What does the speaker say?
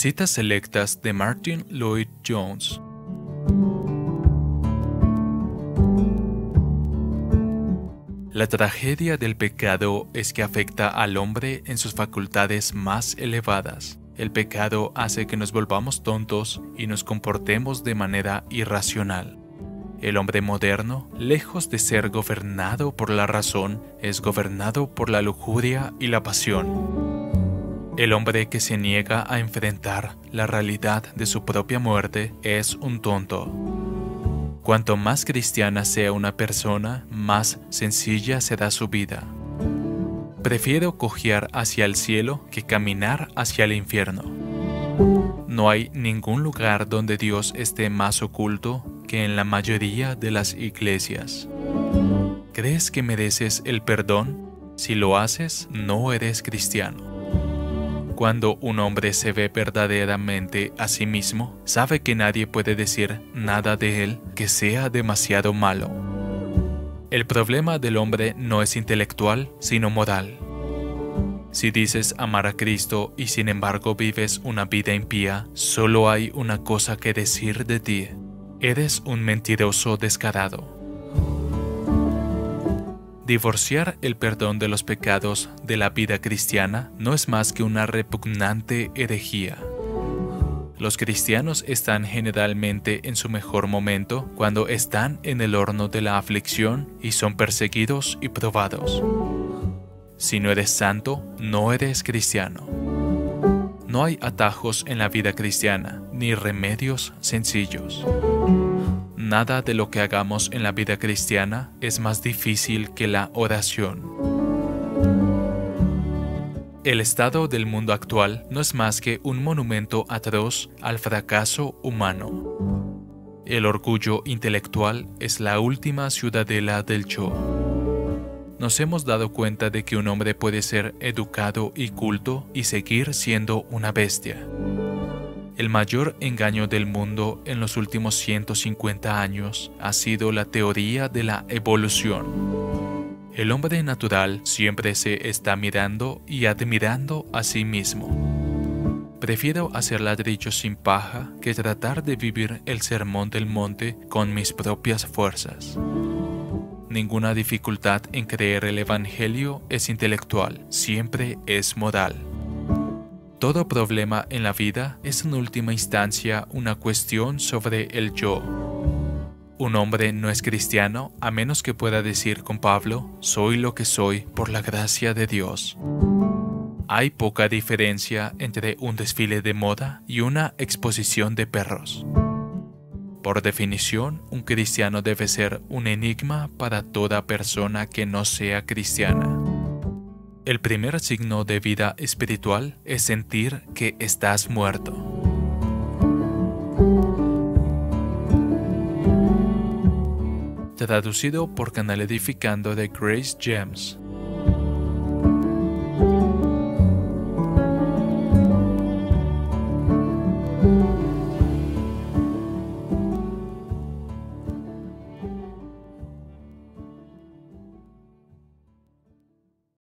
Citas selectas de Martyn Lloyd-Jones. La tragedia del pecado es que afecta al hombre en sus facultades más elevadas. El pecado hace que nos volvamos tontos y nos comportemos de manera irracional. El hombre moderno, lejos de ser gobernado por la razón, es gobernado por la lujuria y la pasión. El hombre que se niega a enfrentar la realidad de su propia muerte es un tonto. Cuanto más cristiana sea una persona, más sencilla será su vida. Prefiero cojear hacia el cielo que caminar hacia el infierno. No hay ningún lugar donde Dios esté más oculto que en la mayoría de las iglesias. ¿Crees que mereces el perdón? Si lo haces, no eres cristiano. Cuando un hombre se ve verdaderamente a sí mismo, sabe que nadie puede decir nada de él que sea demasiado malo. El problema del hombre no es intelectual, sino moral. Si dices amar a Cristo y sin embargo vives una vida impía, solo hay una cosa que decir de ti: eres un mentiroso descarado. Divorciar el perdón de los pecados de la vida cristiana no es más que una repugnante herejía. Los cristianos están generalmente en su mejor momento cuando están en el horno de la aflicción y son perseguidos y probados. Si no eres santo, no eres cristiano. No hay atajos en la vida cristiana, ni remedios sencillos. Nada de lo que hagamos en la vida cristiana es más difícil que la oración. El estado del mundo actual no es más que un monumento atroz al fracaso humano. El orgullo intelectual es la última ciudadela del yo. Nos hemos dado cuenta de que un hombre puede ser educado y culto y seguir siendo una bestia. El mayor engaño del mundo en los últimos 150 años ha sido la teoría de la evolución. El hombre natural siempre se está mirando y admirando a sí mismo. Prefiero hacer ladrillos sin paja que tratar de vivir el sermón del monte con mis propias fuerzas. Ninguna dificultad en creer el evangelio es intelectual, siempre es moral. Todo problema en la vida es en última instancia una cuestión sobre el yo. Un hombre no es cristiano a menos que pueda decir con Pablo: soy lo que soy por la gracia de Dios. Hay poca diferencia entre un desfile de moda y una exposición de perros. Por definición, un cristiano debe ser un enigma para toda persona que no sea cristiana. El primer signo de vida espiritual es sentir que estás muerto. Traducido por Canal Edificando de Grace James.